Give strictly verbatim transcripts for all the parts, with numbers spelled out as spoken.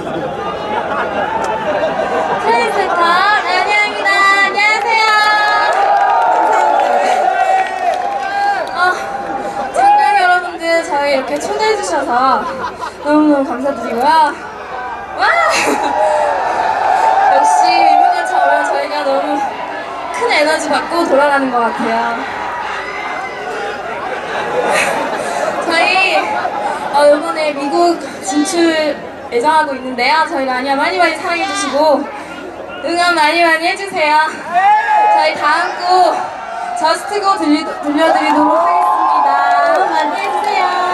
트랜스터 라니아입니다. 안녕하세요. 어, 청년 여러분들 저희 이렇게 초대해주셔서 너무너무 감사드리고요. 와! 역시 유명한처럼 저희가 너무 큰 에너지 받고 돌아가는 것 같아요. 저희 어, 이번에 미국 진출 예정하고 있는데요. 저희 라니아 많이 많이 사랑해주시고 응원 많이 많이 해주세요. 저희 다음 곡 저스트고 들리, 들려드리도록 하겠습니다. 응원 많이 해주세요.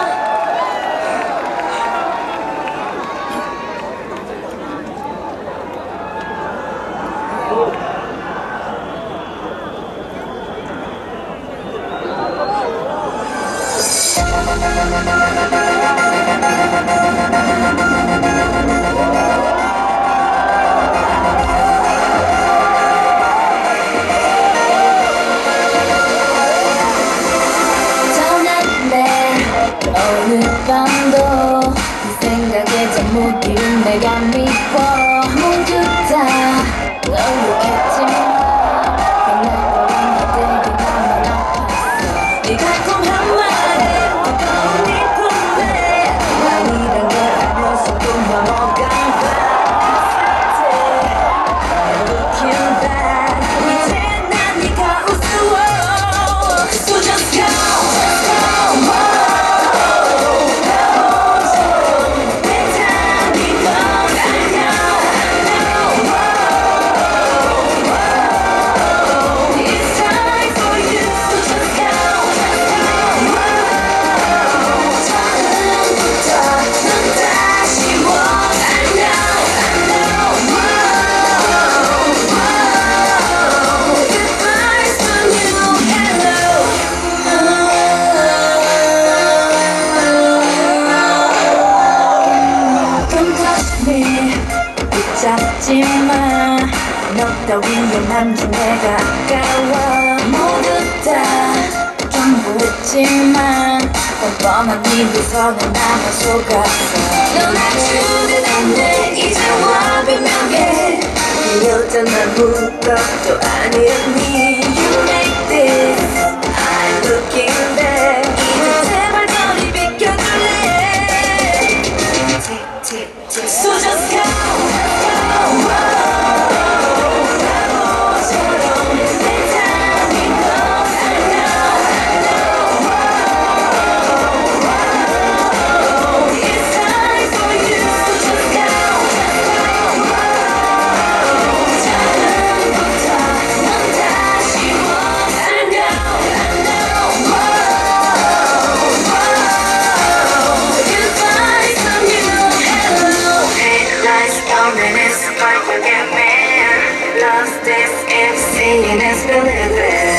어느 밤도 그 생각에 잠 못 이룬 내가 미워. 모두 다 노력했지만 변해버린 그들이 나만 아팠어. 네 달콤한 말에 뜨거운 네 품에 아니란 걸 알면서도 넘어간 밤. Looking back 이제 난 네가 우스워. So just go, just go. 잡지마 너 따위에 남긴 내가 아까워. 모두 다 전부했지만 뻔뻔한 네 미소는 나만 속았어. 넌 아주는 안돼 이제와 변명해. 네 여자 난 무것도 아니었니. You make this I'm looking back. 이제 제발 저리 비켜줄래. So just go. Lost this if seeing is believing.